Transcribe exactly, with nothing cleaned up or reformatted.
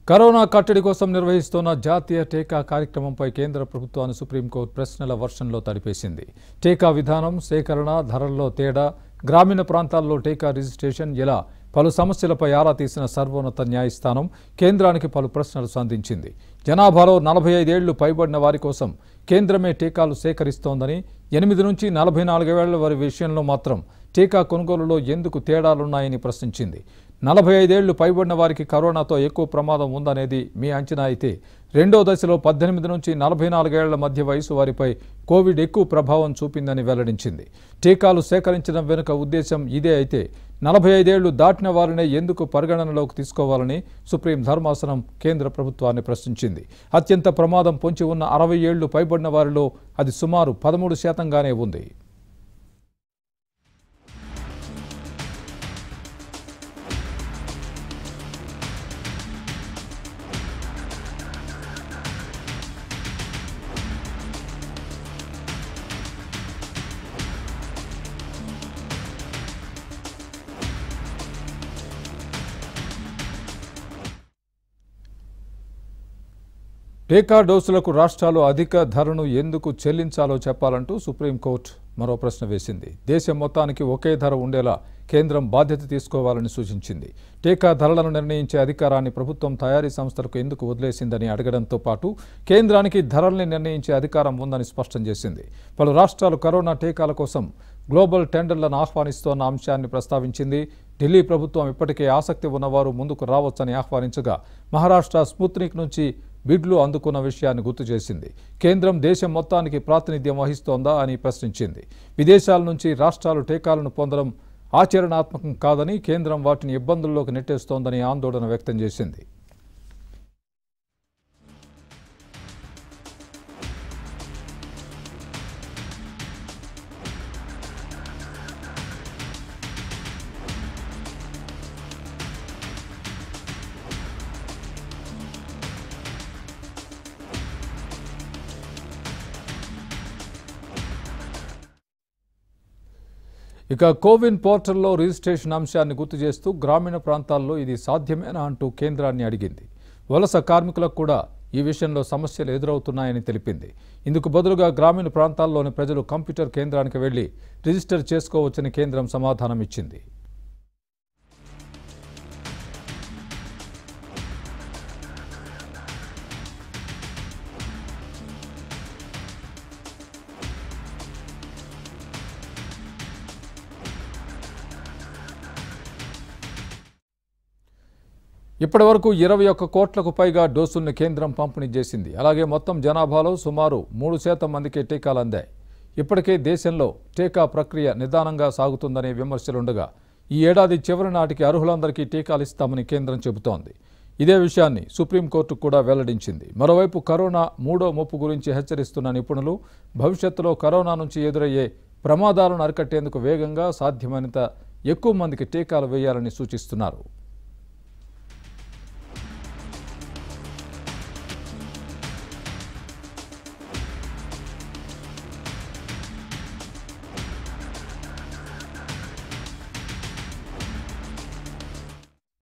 Corona కట్టడి కోసం నిర్వహిస్తున్న జాతీయ టీకా కార్యక్రమంపై కేంద్ర ప్రభుత్వాన్ని సుప్రీంకోర్టు ప్రశ్నల వర్షంలో తడిపేసింది. టీకా విధానం, సేకరణ, ధరల్లో తేడా, గ్రామీణ ప్రాంతాల్లో టీకా రిజిస్ట్రేషన్ ఇలా పలు సమస్యలపై ఆరా తీసిన సర్వోన్నత న్యాయస్థానం కేంద్రానికి పలు ప్రశ్నలు సంధించింది. జనాభాలో నలభై ఐదేళ్లు పైబడిన వారి కోసం కేంద్రమే టీకాలు సేకరిస్తోందని, ఎనిమిది నుంచి నలభై నాలుగేళ్ల వారి విషయంలో మాత్రం టీకా కొనుగోలులో ఎందుకు తేడాలున్నాయని ప్రశ్నించింది. నలభై ఐదేళ్లు పైబడిన వారికి కరోనాతో ఎక్కువ ప్రమాదం ఉందనేది మీ అంచనా అయితే, రెండో దశలో పద్దెనిమిది నుంచి నలభై నాలుగేళ్ల మధ్య వయసు వారిపై కోవిడ్ ఎక్కువ ప్రభావం చూపిందని వెల్లడించింది. టీకాలు సేకరించడం వెనుక ఉద్దేశం ఇదే అయితే, నలభై ఐదేళ్లు దాటిన వారినే ఎందుకు పరిగణనలోకి తీసుకోవాలని సుప్రీం ధర్మాసనం కేంద్ర ప్రభుత్వాన్ని ప్రశ్నించింది. అత్యంత ప్రమాదం పొంచి ఉన్న అరవై ఏళ్లు పైబడిన వారిలో అది సుమారు పదమూడు శాతంగానే ఉంది. టీకా డోసులకు రాష్ట్రాలు అధిక ధరను ఎందుకు చెల్లించాలో చెప్పాలంటూ సుప్రీంకోర్టు మరో ప్రశ్న వేసింది. దేశం మొత్తానికి ఒకే ధర ఉండేలా కేంద్రం బాధ్యత తీసుకోవాలని సూచించింది. టీకా ధరలను నిర్ణయించే అధికారాన్ని ప్రభుత్వం తయారీ సంస్థలకు ఎందుకు వదిలేసిందని అడగడంతో పాటు కేంద్రానికి ధరల్ని నిర్ణయించే అధికారం ఉందని స్పష్టం చేసింది. పలు రాష్ట్రాలు కరోనా టీకాల కోసం గ్లోబల్ టెండర్లను ఆహ్వానిస్తోన్న అంశాన్ని ప్రస్తావించింది. ఢిల్లీ ప్రభుత్వం ఇప్పటికే ఆసక్తి ఉన్నవారు ముందుకు రావచ్చని ఆహ్వానించగా, మహారాష్ట్ర స్పుత్నిక్ నుంచి బిడ్లు అందుకున్న విషయాన్ని గుర్తు చేసింది. కేంద్రం దేశం మొత్తానికి ప్రాతినిధ్యం వహిస్తోందా అని ప్రశ్నించింది. విదేశాల నుంచి రాష్ట్రాలు టీకాలను పొందడం ఆచరణాత్మకం కాదని, కేంద్రం వాటిని ఇబ్బందుల్లోకి నెట్టేస్తోందని ఆందోళన వ్యక్తం చేసింది. ఇక కోవిన్ పోర్టల్లో రిజిస్ట్రేషన్ అంశాన్ని గుర్తు చేస్తూ గ్రామీణ ప్రాంతాల్లో ఇది సాధ్యమేనా అంటూ కేంద్రాన్ని అడిగింది. వలస కార్మికులకు కూడా ఈ విషయంలో సమస్యలు ఎదురవుతున్నాయని తెలిపింది. ఇందుకు బదులుగా గ్రామీణ ప్రాంతాల్లోని ప్రజలు కంప్యూటర్ కేంద్రానికి వెళ్లి రిజిస్టర్ చేసుకోవచ్చని కేంద్రం సమాధానం ఇచ్చింది. ఇప్పటి వరకు ఇరవై ఒక్క కోట్లకు పైగా డోసుల్ని కేంద్రం పంపిణీ చేసింది. అలాగే మొత్తం జనాభాలో సుమారు మూడు శాతం మందికి టీకాలు అందాయి. ఇప్పటికే దేశంలో టీకా ప్రక్రియ నిదానంగా సాగుతుందనే విమర్శలుండగా, ఈ ఏడాది చివరి నాటికి అర్హులందరికీ టీకాలు ఇస్తామని కేంద్రం చెబుతోంది. ఇదే విషయాన్ని సుప్రీంకోర్టు కూడా వెల్లడించింది. మరోవైపు కరోనా మూడో ముప్పు గురించి హెచ్చరిస్తున్న నిపుణులు, భవిష్యత్తులో కరోనా నుంచి ఎదురయ్యే ప్రమాదాలను అరికట్టేందుకు వేగంగా సాధ్యమైనంత ఎక్కువ మందికి టీకాలు వేయాలని సూచిస్తున్నారు.